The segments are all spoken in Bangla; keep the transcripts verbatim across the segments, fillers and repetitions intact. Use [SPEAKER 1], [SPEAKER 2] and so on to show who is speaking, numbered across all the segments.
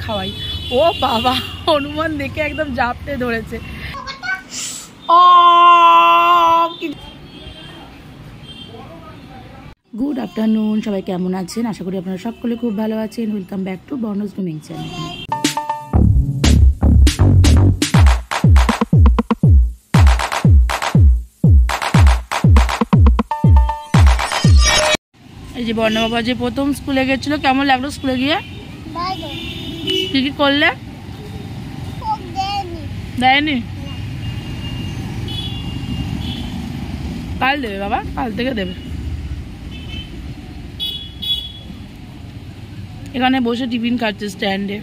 [SPEAKER 1] খাওয়াই। ও বাবা, হনুমান দেখে একদম জাপটে ধরেছে। ও গুড আফটারনুন, সবাই কেমন আছেন? আশা করি আপনারা সকলে খুব ভালো আছেন। ওয়েলকাম ব্যাক টু বর্ণস গ্রুমিং চ্যানেল। এই যে বর্ণ বাবা যে প্রথম স্কুলে গেছিল, কেমন লাগলো স্কুলে গিয়ে? কি কি করলে? দেয়নি? কাল দেবে বাবা, কাল থেকে দেবে। এখানে বসে টিফিন খাচ্ছে স্ট্যান্ডে।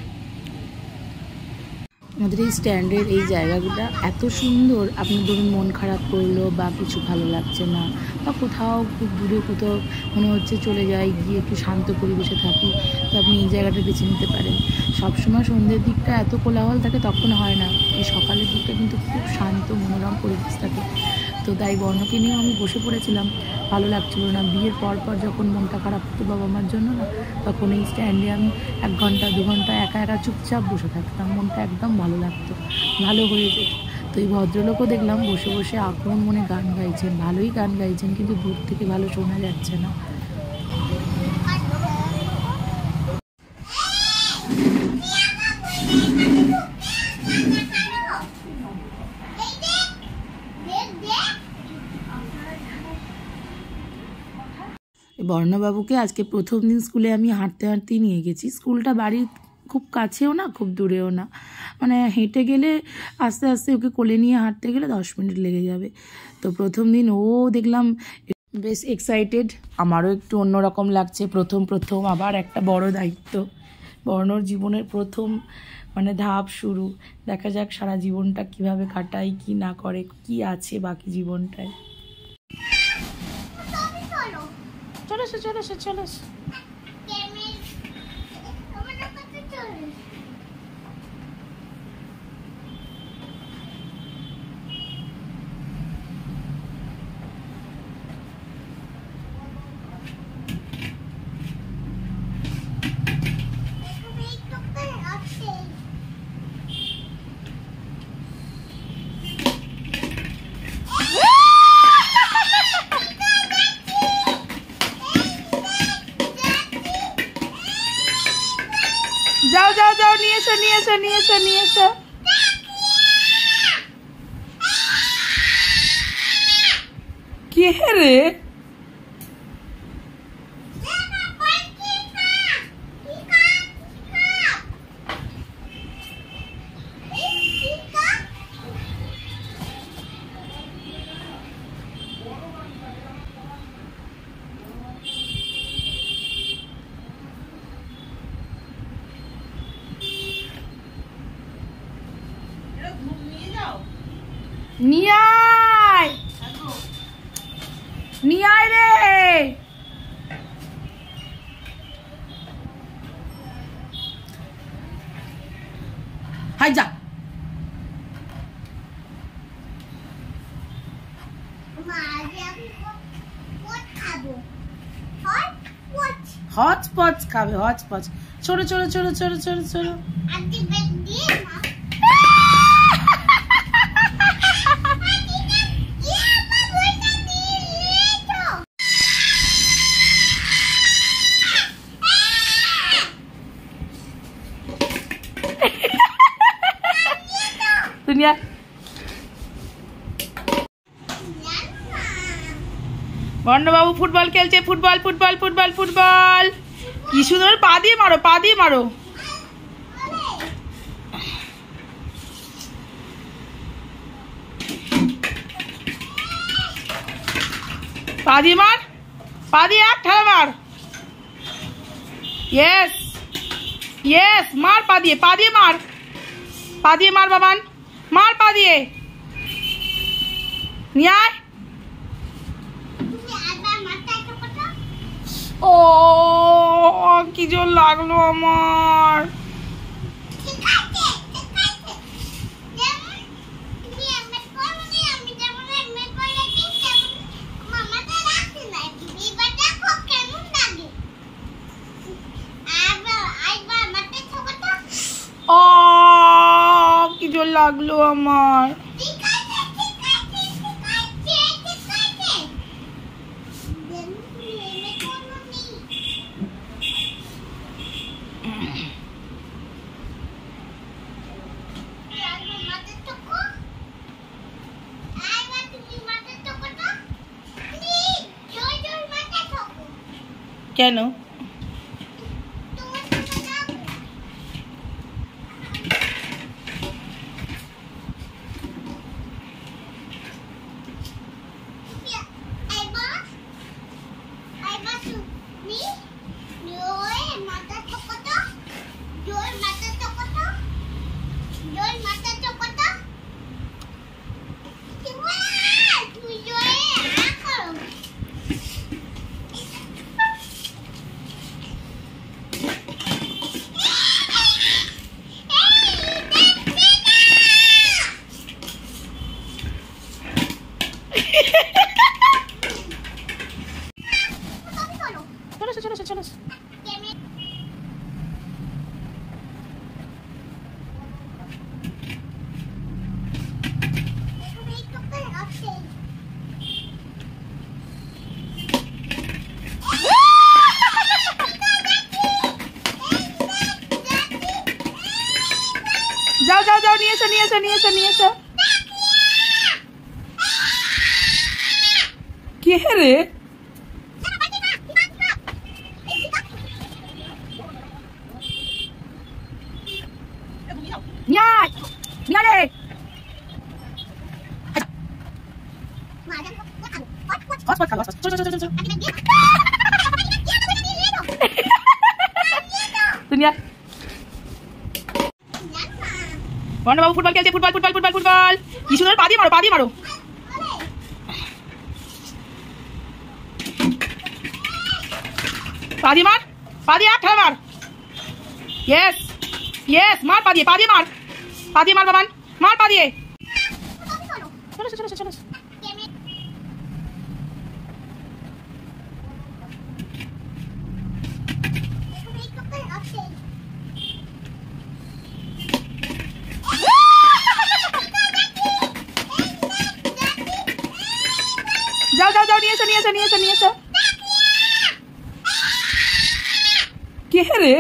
[SPEAKER 1] আমাদের এই স্ট্যান্ডের এই জায়গাগুলো এত সুন্দর। আপনি ধরুন মন খারাপ করলো বা কিছু ভালো লাগছে না, বা কোথাও খুব দূরে কোথাও মনে হচ্ছে চলে যাই, গিয়ে একটু শান্ত পরিবেশে থাকি, তো আপনি এই জায়গাটা বেছে নিতে পারেন। সবসময় সন্ধ্যের দিকটা এত কোলাহল থাকে তখন হয় না, এই সকালের দিকটা কিন্তু খুব শান্ত মনোরম পরিবেশ থাকে। তো তাই বর্ণকে নিয়েও আমি বসে পড়েছিলাম, ভালো লাগছিল না। বিয়ের পর পর যখন মনটা খারাপ হতো বাবা মার জন্য না, তখন এই স্ট্যান্ডে আমি এক ঘন্টা দু ঘন্টা একা একা চুপচাপ বসে থাকতাম, মনটা একদম ভালো লাগতো, ভালো হয়ে যেত। তো এই ভদ্রলোকও দেখলাম বসে বসে আপন মনে গান গাইছেন, ভালোই গান গাইছেন, কিন্তু দূর থেকে ভালো শোনা যাচ্ছে না। বর্ণবাবুকে আজকে প্রথম দিন স্কুলে আমি হাঁটতে হাঁটতেই নিয়ে গেছি। স্কুলটা বাড়ির খুব কাছেও না, খুব দূরেও না, মানে হেঁটে গেলে আস্তে আস্তে ওকে কোলে নিয়ে হাঁটতে গেলে দশ মিনিট লেগে যাবে। তো প্রথম দিন ও দেখলাম বেশ এক্সাইটেড, আমারও একটু অন্যরকম লাগছে। প্রথম প্রথম আবার একটা বড় দায়িত্ব, বর্ণর জীবনের প্রথম মানে ধাপ শুরু। দেখা যাক সারা জীবনটা কিভাবে কাটাই, কি না করে, কি আছে বাকি জীবনটায়। চলো এসো, চলো এসো, চলো এসো। যাও যাও যাও, নিয়ে এসো নিয়ে এসো নিয়ে এসো নিয়ে এসো। কে রে? নিয়ে আয়, নিয়ে আয় রে। হাই যা। হচপচ খাবে, হচপচ। ছোড়ো ছোড়ো ছোড়ো ছোড়ো ছোড়ো ছোড়ো। দুনিয়া বর্ণবাবু ফুটবল খেলছে, ফুটবল ফুটবল ফুটবল ফুটবল। কি সুন্দর, পা দিয়ে মারো, পা দিয়ে মারো। পা দিয়ে মার, পা দিয়ে এক ঠেলা মার। ইয়েস ইয়েস, মার পা দিয়ে, পা দিয়ে মার, পা দিয়ে মার বাবান, মার পা দিয়ে। নিয়ে আয়। ও কি জোর লাগলো আমার। জোর লাগলো আমার। কেন? চলো চলো চলো। যাও যাও যাও, নিয়ে এসো নিয়ে এসো নিয়ে এসো নিয়ে এসো। কে রে? বাবু ফুটবল খেলছে, ফুটবল ফুটবল ফুটবল ফুটবল। কি সুন্দর, পা দিয়ে মারো, পা দিয়ে মারো। পা দিয়ে মার, পা দিয়ে খেলা মার। ইয়েস ইয়েস, মার পা দিয়ে, পা দিয়ে মার, পা দিয়ে মার বাবান, মার পা দিয়ে। চলো চলো চলো চলো। যাও যাও যাও, নিয়ে এসো নিয়ে এসো নিয়ে এসো নিয়ে এসো। কে রে?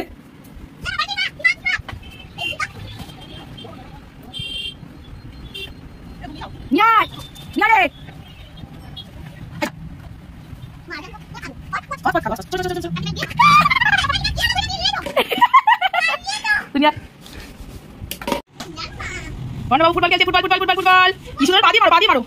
[SPEAKER 1] বাবু ফুটবল খেলছে, ফুটবল ফুটবল ফুটবল ফুটবল। কি সুন্দর, পা দিয়ে মারো, পা দিয়ে মারো।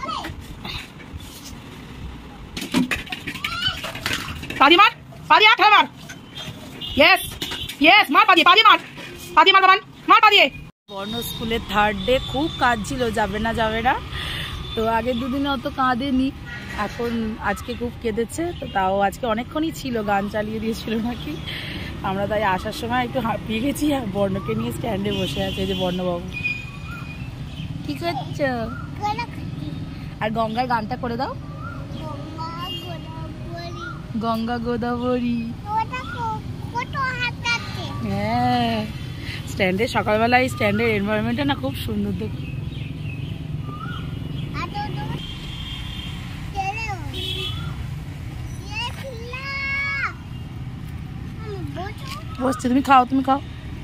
[SPEAKER 1] পা দিয়ে মার, পা দিয়ে খেলা মার। ইয়েস ইয়েস, মার পা দিয়ে, পা দিয়ে মার, পা দিয়ে মার বাবান, মার পা দিয়ে। বর্ণ স্কুলের থার্ড ডে, খুব কাজ ছিল, যাবে না যাবে না। তো আগের দুদিনে অত কাঁদেনি, এখন আজকে খুব কেঁদেছে। তো তাও আজকে অনেকক্ষণই ছিল, গান চালিয়ে দিয়েছিল নাকি। আমরা তাই আসার সময় একটু হাঁপিয়ে গেছি, আর বর্ণকে নিয়ে স্ট্যান্ডে বসে আছে যে বর্ণবাবু। কি করছো? আর গঙ্গার গানটা করে দাও। গঙ্গা গোদাবরী। হ্যাঁ, স্ট্যান্ডে সকালবেলা এই স্ট্যান্ডের এনভায়রনমেন্টটা না খুব সুন্দর দেখো। বসছে, তুমি খাও তুমি খাও।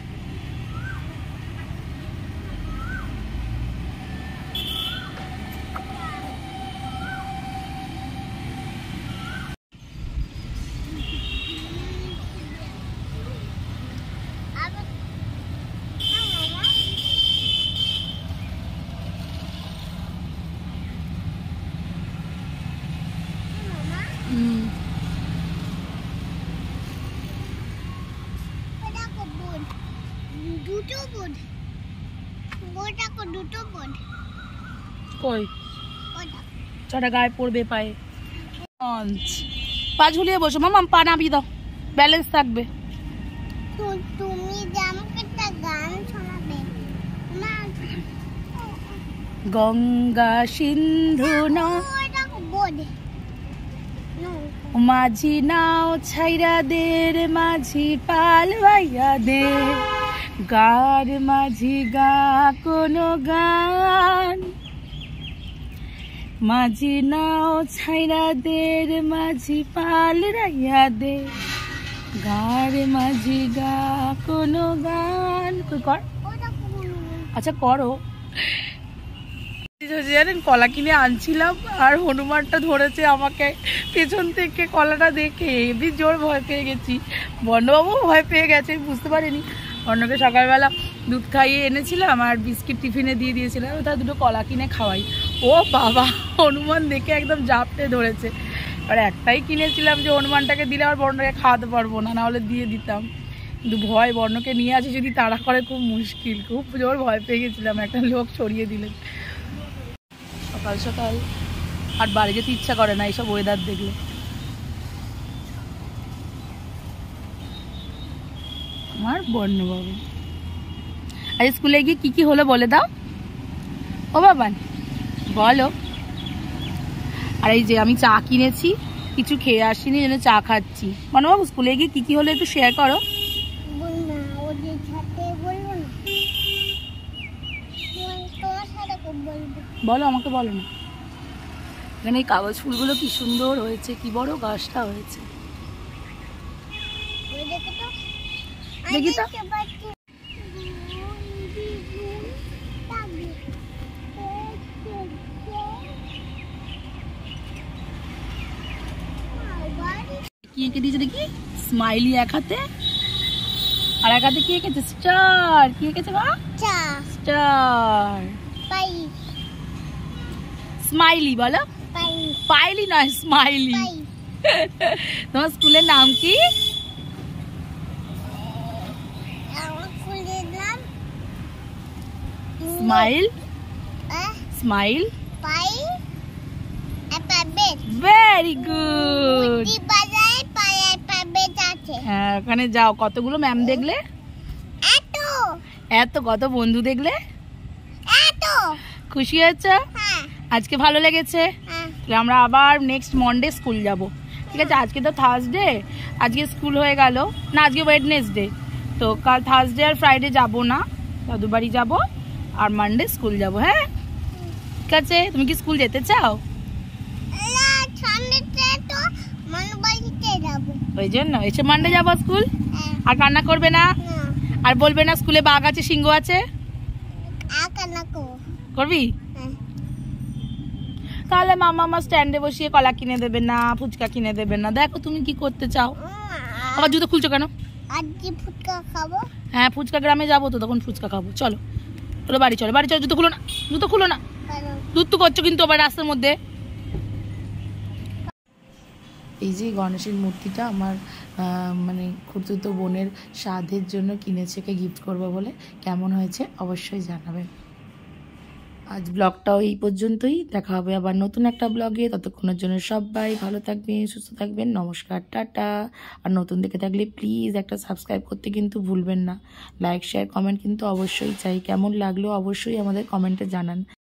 [SPEAKER 1] ছটা গায়ে পড়বে পায়ে। পা ঝুলিয়ে বসো মামা, পা নামিয়ে দাও, ব্যালেন্স থাকবে। গঙ্গা সিন্ধু মাঝি নাও ছাইরা দে, মাঝি পাল ভাইয়া দে, গার মাঝি গা কোনো গান, মাঝি নাও ছাইরা দের মাঝি পাল রাইয়া দে, গার মাঝি গা কোনো গান। কর, আচ্ছা করো। জানেন কলা কিনে আনছিলাম আর হনুমানটা ধরেছে আমাকে পেছন থেকে, কলাটা দেখে হেবি জোর ভয় পেয়ে গেছি। বর্ণবাবু ভয় পেয়ে গেছে, বুঝতে পারিনি। বর্ণকে সকালবেলা দুধ খাইয়ে এনেছিলাম আর বিস্কিট টিফিনে দিয়ে দিয়েছিলাম, তার দুটো কলা কিনে খাওয়াই। ও বাবা, হনুমান দেখে একদম জাপটে ধরেছে। আর একটাই কিনেছিলাম যে হনুমানটাকে দিলে আর বর্ণকে খাওয়াতে পারবো না, নাহলে দিয়ে দিতাম। কিন্তু ভয়, বর্ণকে নিয়ে আসি যদি তাড়া করে খুব মুশকিল, খুব জোর ভয় পেয়ে গেছিলাম। একটা লোক সরিয়ে দিলেন সকাল সকাল, আর বাড়ি যেতে ইচ্ছা করে না এইসব ওয়েদার দেখলে। আমার বর্ণবাবু আজ স্কুলে গিয়ে কি কি হলো বলে দাও ও বাবা, বলো। আর এই যে আমি চা কিনেছি, কিছু খেয়ে আসিনি, জন্য চা খাচ্ছি। বর্ণবাবু স্কুলে গিয়ে কি কি হলো একটু শেয়ার করো। বলো, আমাকে বলো না। এখানে এই কাগজ ফুলগুলো কি সুন্দর হয়েছে, কি বড় গাছটা হয়েছে, দেখি তো। কি এঁকে দিয়েছে দেখি, স্মাইলি এক হাতে, আর এক হাতে কি এঁকেছে, স্টার। কি এঁকেছে মা? স্টার। স্মাইলি বলো, পাইলি নয় স্মাইলি। তোমার স্কুলের নাম কি? স্মাইল। Smile, very good. হ্যাঁ, ওখানে যাও। কতগুলো ম্যাম দেখলে? এত কত বন্ধু দেখলে? খুশি হয়েছ? আজকে ভালো লেগেছে? আমরা আবার নেক্সট মন্ডে স্কুল যাব, ঠিক আছে? আজকে তো থার্সডে, আজকে স্কুল হয়ে গেল না, আজকে ওয়েডনেসডে। তো কাল থার্সডে আর ফ্রাইডে যাব না, দাদু বাড়ি যাব, আর মানডে স্কুল যাব। হ্যাঁ ঠিক আছে। তুমি কি স্কুল যেতে চাও? ওই জন্য এসে মানডে যাবো স্কুল। আর কান্না করবে না, আর বলবে না স্কুলে বাঘ আছে, সিংহ আছে, করবি? তাহলে মামা আমার স্ট্যান্ডে বসিয়ে কলা কিনে দেবে না, ফুচকা কিনে দেবে না। দেখো তুমি কি করতে চাও। আবার জুতো খুলছো কেন? ফুচকা খাবো। হ্যাঁ, ফুচকা গ্রামে যাবো তো, তখন ফুচকা খাবো। চলো চলো বাড়ি চলো, বাড়ি চলো। জুতো খুলো না, জুতো খুলো না, দুধ তো করছো কিন্তু আবার রাস্তার মধ্যে। এই যে গণেশের মূর্তিটা আমার মানে খুড়তুতো বোনের শ্রাদ্ধের জন্য কিনেছে, ওকে গিফট করবো বলে। কেমন হয়েছে অবশ্যই জানাবেন। আজ ব্লগটাও এই পর্যন্তই, দেখা হবে আবার নতুন একটা ব্লগে। ততক্ষণের জন্য সবাই ভালো থাকবেন, সুস্থ থাকবেন। নমস্কার, টাটা। আর নতুন দেখে থাকলে প্লিজ একটা সাবস্ক্রাইব করতে কিন্তু ভুলবেন না। লাইক শেয়ার কমেন্ট কিন্তু অবশ্যই চাই। কেমন লাগলো অবশ্যই আমাদের কমেন্টে জানান।